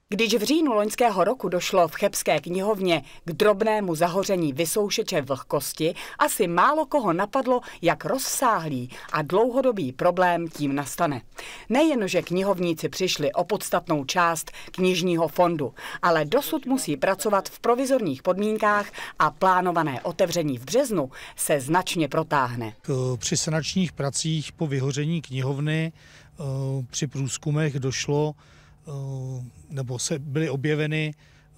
Když v říjnu loňského roku došlo v chebské knihovně k drobnému zahoření vysoušeče vlhkosti, asi málo koho napadlo, jak rozsáhlý a dlouhodobý problém tím nastane. Nejen, že knihovníci přišli o podstatnou část knižního fondu, ale dosud musí pracovat v provizorních podmínkách a plánované otevření v březnu se značně protáhne. Při sanačních pracích po vyhoření knihovny při průzkumech došlo nebo se byly objeveny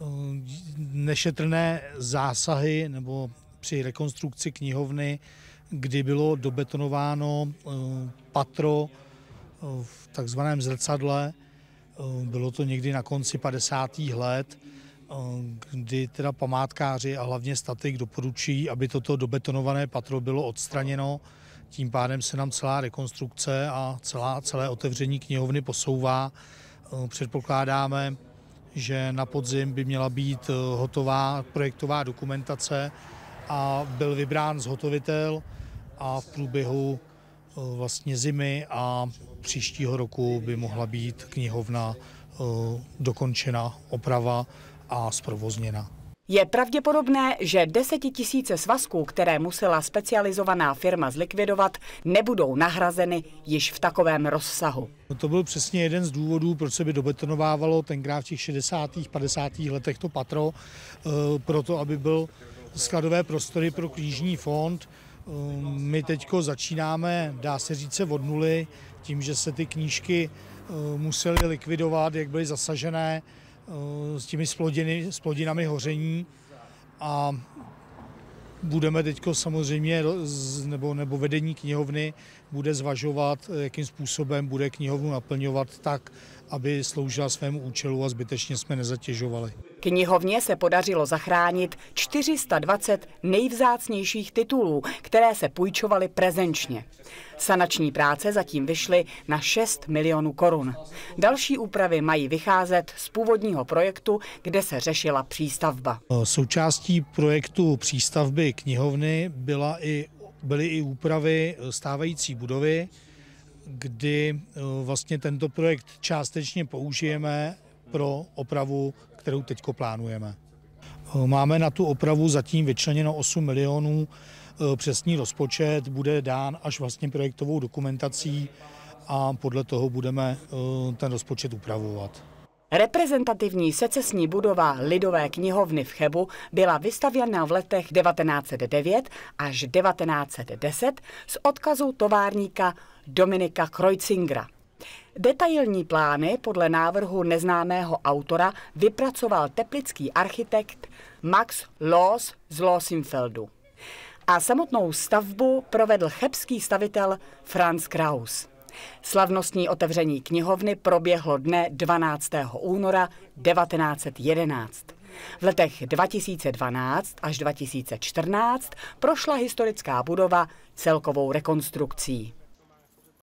nešetrné zásahy nebo při rekonstrukci knihovny, kdy bylo dobetonováno patro v takzvaném zrcadle. Bylo to někdy na konci 50. let, kdy teda památkáři a hlavně statik doporučují, aby toto dobetonované patro bylo odstraněno. Tím pádem se nám celá rekonstrukce a celé otevření knihovny posouvá. Předpokládáme, že na podzim by měla být hotová projektová dokumentace a byl vybrán zhotovitel a v průběhu vlastně zimy a příštího roku by mohla být knihovna dokončena, oprava a zprovozněna. Je pravděpodobné, že 10 000 svazků, které musela specializovaná firma zlikvidovat, nebudou nahrazeny již v takovém rozsahu. To byl přesně jeden z důvodů, proč se by dobetonovávalo tenkrát v těch 60. 50. letech to patro, proto aby byl skladové prostory pro knižní fond. My teďko začínáme, dá se říct, od nuly, tím, že se ty knížky musely likvidovat, jak byly zasažené s těmi splodinami hoření, a budeme teďko samozřejmě, nebo vedení knihovny bude zvažovat, jakým způsobem bude knihovnu naplňovat tak, aby sloužila svému účelu a zbytečně jsme nezatěžovali. Knihovně se podařilo zachránit 420 nejvzácnějších titulů, které se půjčovaly prezenčně. Sanační práce zatím vyšly na 6 milionů korun. Další úpravy mají vycházet z původního projektu, kde se řešila přístavba. Součástí projektu přístavby knihovny byly i úpravy stávající budovy, kdy vlastně tento projekt částečně použijeme pro opravu, kterou teď plánujeme. Máme na tu opravu zatím vyčleněno 8 milionů, přesný rozpočet bude dán až vlastně projektovou dokumentací a podle toho budeme ten rozpočet upravovat. Reprezentativní secesní budova Lidové knihovny v Chebu byla vystavěna v letech 1909 až 1910 z odkazu továrníka Dominika Kreutzingera. Detailní plány podle návrhu neznámého autora vypracoval teplický architekt Max Loos z Loosinfeldu. A samotnou stavbu provedl chebský stavitel Franz Kraus. Slavnostní otevření knihovny proběhlo dne 12. února 1911. V letech 2012 až 2014 prošla historická budova celkovou rekonstrukcí.